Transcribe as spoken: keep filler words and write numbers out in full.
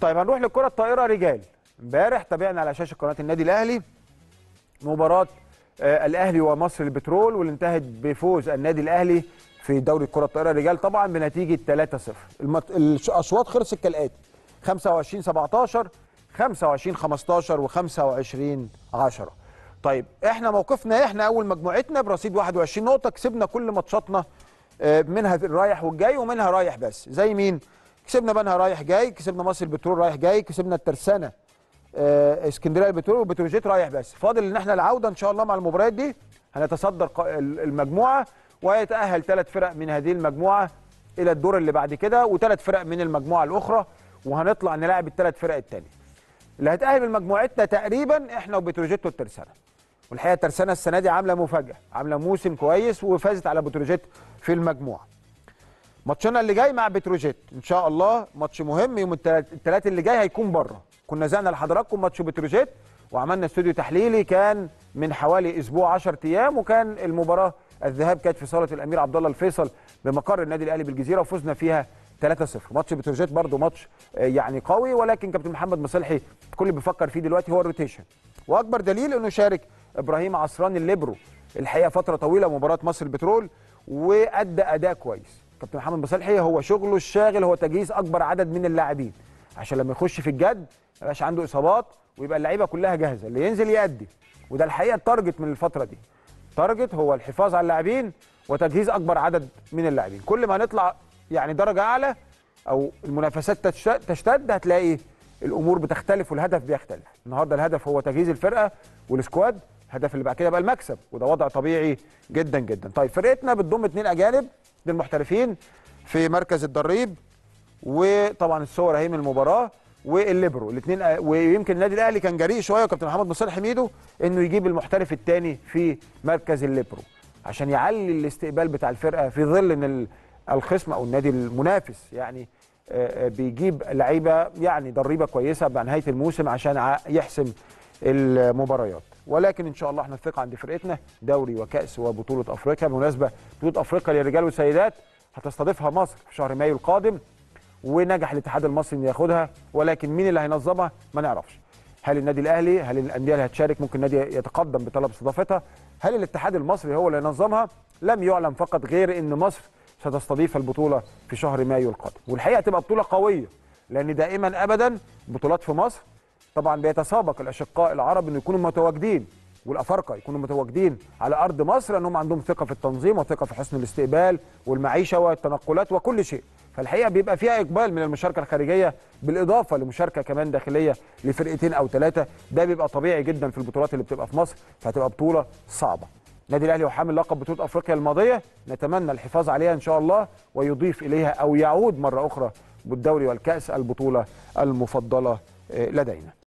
طيب هنروح للكره الطائره رجال. امبارح تابعنا على شاشه قناه النادي الاهلي مباراه آه الاهلي ومصر البترول، واللي انتهت بفوز النادي الاهلي في دوري الكره الطائره رجال طبعا بنتيجه ثلاثة صفر. المت... الاشواط خلصت كالاتي: خمسة وعشرين سبعتاشر، خمسة وعشرين خمستاشر، وخمسة وعشرين عشرة. طيب احنا موقفنا احنا اول مجموعتنا برصيد واحد وعشرين نقطه، كسبنا كل ماتشاتنا منها الرايح والجاي ومنها رايح بس. زي مين؟ كسبنا بنها رايح جاي، كسبنا مصر البترول رايح جاي، كسبنا الترسانه اه اسكندريه البترول وبتروجيت رايح بس. فاضل ان احنا العوده ان شاء الله مع المباريات دي هنتصدر المجموعه، ويتاهل ثلاث فرق من هذه المجموعه الى الدور اللي بعد كده، وثلاث فرق من المجموعه الاخرى، وهنطلع نلاعب الثلاث فرق الثانيه. اللي هتأهل من مجموعتنا تقريبا احنا وبتروجيت والترسانه. والحقيقه الترسانه السنه دي عامله مفاجاه، عامله موسم كويس وفازت على بتروجيت في المجموعه. ماتشنا اللي جاي مع بتروجيت ان شاء الله ماتش مهم يوم الثلاث اللي جاي، هيكون بره. كنا زعنا لحضراتكم ماتش بتروجيت وعملنا استوديو تحليلي كان من حوالي اسبوع عشرة ايام، وكان المباراه الذهاب كانت في صاله الامير عبد الله الفيصل بمقر النادي الاهلي بالجزيره، وفزنا فيها ثلاثة صفر. ماتش بتروجيت برده ماتش يعني قوي، ولكن كابتن محمد مصلحي كل اللي بيفكر فيه دلوقتي هو الروتيشن، واكبر دليل انه شارك ابراهيم عصران الليبرو الحقيقه فتره طويله مباراه مصر البترول وادى اداء كويس. كابتن محمد مصلحي هو شغله الشاغل هو تجهيز اكبر عدد من اللاعبين عشان لما يخش في الجد ما يبقاش عنده اصابات، ويبقى اللعيبه كلها جاهزه، اللي ينزل يأدي. وده الحقيقه التارجت من الفتره دي. تارجت هو الحفاظ على اللاعبين وتجهيز اكبر عدد من اللاعبين. كل ما هنطلع يعني درجه اعلى او المنافسات تشتد هتلاقي الامور بتختلف والهدف بيختلف. النهارده الهدف هو تجهيز الفرقه والسكواد، الهدف اللي بعد كده بقى المكسب، وده وضع طبيعي جدا جدا. طيب فرقتنا بتضم اثنين اجانب، اثنين محترفين في مركز الضريب، وطبعا الصور اهي من المباراه، والليبرو الاثنين. ويمكن النادي الاهلي كان جريء شويه وكابتن محمد مصلحي ميدو انه يجيب المحترف الثاني في مركز الليبرو عشان يعلي الاستقبال بتاع الفرقه في ظل ان الخصم او النادي المنافس يعني بيجيب لعيبه يعني ضريبه كويسه بعد نهايه الموسم عشان يحسم المباريات. ولكن ان شاء الله احنا الثقه عند فرقتنا، دوري وكاس وبطوله افريقيا. بالمناسبه بطوله افريقيا للرجال والسيدات هتستضيفها مصر في شهر مايو القادم، ونجح الاتحاد المصري انه ياخدها، ولكن مين اللي هينظمها ما نعرفش. هل النادي الاهلي؟ هل الانديه اللي هتشارك؟ ممكن النادي يتقدم بطلب استضافتها. هل الاتحاد المصري هو اللي ينظمها؟ لم يعلم، فقط غير ان مصر ستستضيف البطوله في شهر مايو القادم. والحقيقه تبقى بطوله قويه، لان دائما ابدا بطولات في مصر طبعا بيتسابق الاشقاء العرب انه يكونوا متواجدين، والافارقه يكونوا متواجدين على ارض مصر، لانهم عندهم ثقه في التنظيم وثقه في حسن الاستقبال والمعيشه والتنقلات وكل شيء. فالحقيقه بيبقى فيها اقبال من المشاركه الخارجيه، بالاضافه لمشاركه كمان داخليه لفرقتين او ثلاثه. ده بيبقى طبيعي جدا في البطولات اللي بتبقى في مصر، فهتبقى بطوله صعبه. النادي الاهلي وحامل لقب بطوله افريقيا الماضيه، نتمنى الحفاظ عليها ان شاء الله ويضيف اليها او يعود مره اخرى بالدوري والكاس البطوله المفضله لدينا.